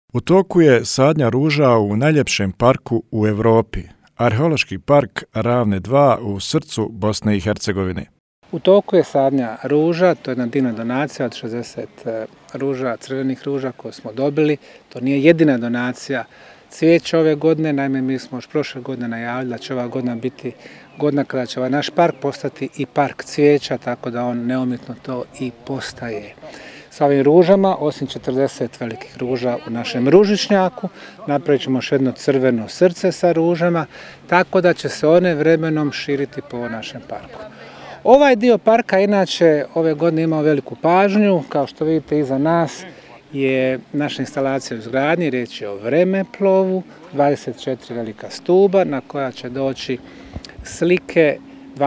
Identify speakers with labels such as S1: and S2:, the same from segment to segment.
S1: U toku je sadnja ruža u najljepšem parku u Europi, Arheološki park Ravne 2 u srcu Bosne i Hercegovine.
S2: U toku je sadnja ruža, to je jedna divna donacija od 60 ruža, crvenih ruža koje smo dobili. To nije jedina donacija cvijeća ove godine, naime mi smo još prošle godine najavili da će ova godina biti godina kada će ovaj naš park postati i park cvijeća, tako da on neumitno to i postaje. Sa ovim ružama, osim 40 velikih ruža u našem ružičnjaku, napravit ćemo još jedno crveno srce sa ružama, tako da će se one vremenom širiti po našem parku. Ovaj dio parka inače ove godine imao veliku pažnju, kao što vidite iza nas je naša instalacija u izgradnji, riječ je o vremeplovu, 24 velika stuba na koja će doći slike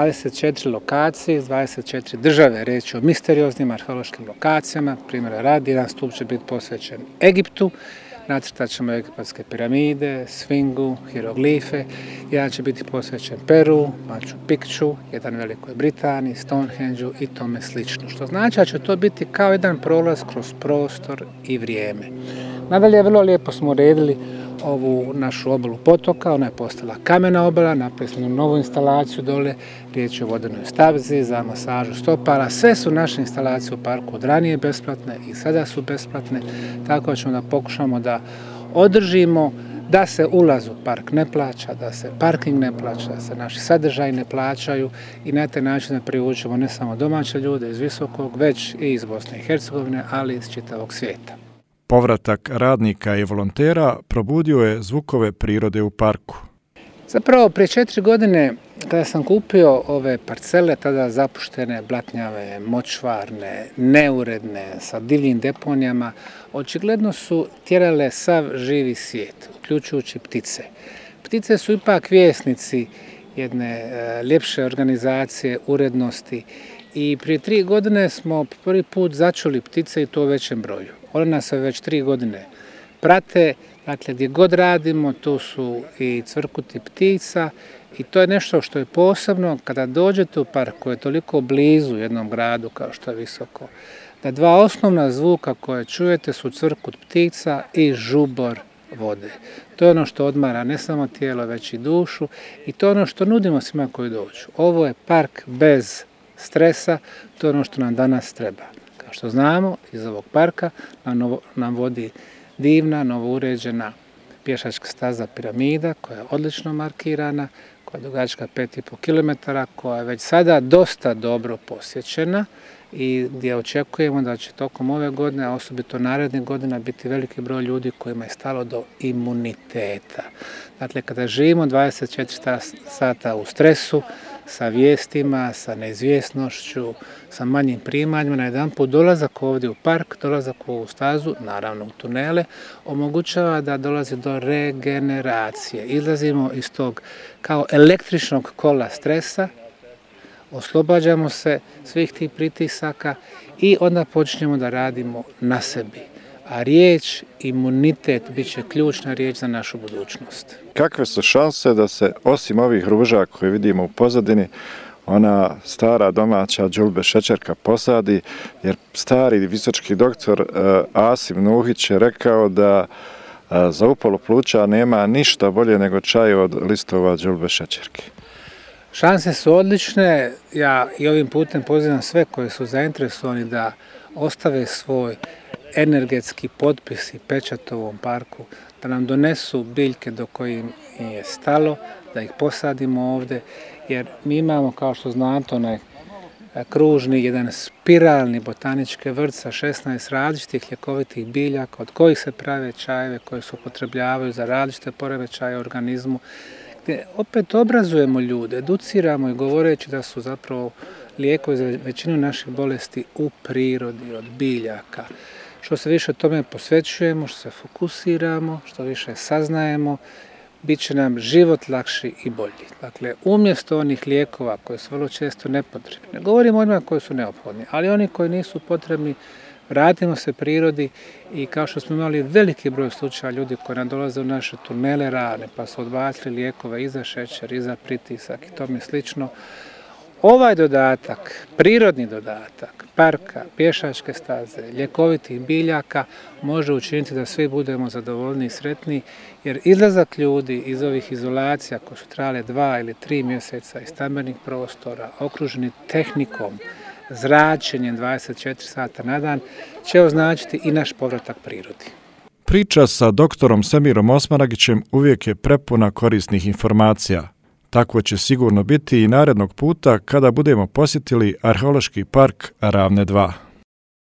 S2: 24 lokacije iz 24 države, riječ je o misterioznim arheološkim lokacijama, primjera radi, jedan stup će biti posvećen Egiptu, nacrtat ćemo egipatske piramide, sfingu, hieroglife, jedan će biti posvećen Peru, Machu Picchu, jedan Velikoj Britaniji, Stonehengeu i tome slično, što znači da će to biti kao jedan prolaz kroz prostor i vrijeme. Nadalje, vrlo lijepo smo uredili ovu našu obalu potoka, ona je postala kamena obala, napravili smo novu instalaciju dole, riječ je o vodenoj stabzi za masažu stopala. Sve su naše instalacije u parku od ranije besplatne i sada su besplatne, tako ćemo da pokušamo da održimo da se ulaz u park ne plaća, da se parking ne plaća, da se naši sadržaji ne plaćaju i na taj način da privučemo ne samo domaće ljude iz Visokog, već i iz Bosne i Hercegovine, ali i iz čitavog svijeta.
S1: Povratak radnika i volontera probudio je zvukove prirode u parku.
S2: Zapravo, prije 4 godine, kada sam kupio ove parcele, tada zapuštene, blatnjave, močvarne, neuredne, sa divljim deponijama, očigledno su tjerale sav živi svijet, uključujući ptice. Ptice su ipak vjesnici jedne ljepše organizacije, urednosti i prije 3 godine smo prvi put začuli ptice i to u većem broju. One nas već 3 godine prate, dakle gdje god radimo, tu su i cvrkuti ptica i to je nešto što je posebno kada dođete u park koji je toliko blizu jednom gradu kao što je Visoko, da 2 osnovna zvuka koje čujete su cvrkut ptica i žubor vode. To je ono što odmara ne samo tijelo, već i dušu i to je ono što nudimo svima koji dođu. Ovo je park bez stresa, to je ono što nam danas treba. Kao što znamo, iz ovog parka nam vodi divna, novouređena pješačka staza Piramida koja je odlično markirana, koja je dugačka 5,5 km, koja je već sada dosta dobro posjećena i gdje očekujemo da će tokom ove godine, a osobito narednih godina, biti veliki broj ljudi kojima je stalo do imuniteta. Dakle, kada živimo 24 sata u stresu, sa vijestima, sa neizvjesnošću, sa manjim primanjima, na jedan put dolazak ovdje u park, dolazak u ovu stazu, naravno u tunele, omogućava da dolazi do regeneracije. Izlazimo iz tog kao električnog kola stresa, oslobađamo se svih tih pritisaka i onda počinjemo da radimo na sebi. A riječ imunitet bit će ključna riječ za našu budućnost.
S3: Kakve su šanse da se, osim ovih ruža koje vidimo u pozadini, ona stara domaća đulbe šećerka posadi, jer stari visočki doktor Asim Nuhić je rekao da za upalu pluća nema ništa bolje nego čaj od listova đulbe šećerke.
S2: Šanse su odlične, ja i ovim putem pozivam sve koji su zainteresovani da ostave svoj energetski potpis i pečat u ovom parku, da nam donesu biljke do kojih je stalo, da ih posadimo ovdje, jer mi imamo, kao što znate, onaj kružni, jedan spiralni botanički vrt sa 16 različitih ljekovitih biljaka, od kojih se prave čajeve koje se upotrebljavaju za različite poremećaje u organizmu, gdje opet obrazujemo ljude, educiramo i govoreći da su zapravo lijekovi za većinu naših bolesti u prirodi, od biljaka. Što se više tome posvećujemo, što se fokusiramo, što više saznajemo, bit će nam život lakši i bolji. Dakle, umjesto onih lijekova koji su vrlo često nepotrebni, ne govorimo o onima koji su neophodni, ali oni koji nisu potrebni, vratimo se prirodi i kao što smo imali veliki broj slučaja ljudi koji nam dolaze u naše tunele rane, pa su odbacili lijekove i za šećer, i za pritisak i tome slično, Ovaj dodatak, prirodni dodatak, parka, pješačke staze, ljekovitih biljaka može učiniti da svi budemo zadovoljni i sretni, jer izlazak ljudi iz ovih izolacija koje su trajale 2 ili 3 mjeseca iz stambenih prostora, okruženi tehnikom, zračenjem 24 sata na dan, će označiti i naš povratak prirodi.
S1: Priča sa doktorom Semirom Osmanagićem uvijek je prepuna korisnih informacija. Tako će sigurno biti i narednog puta kada budemo posjetili Arheološki park Ravne 2.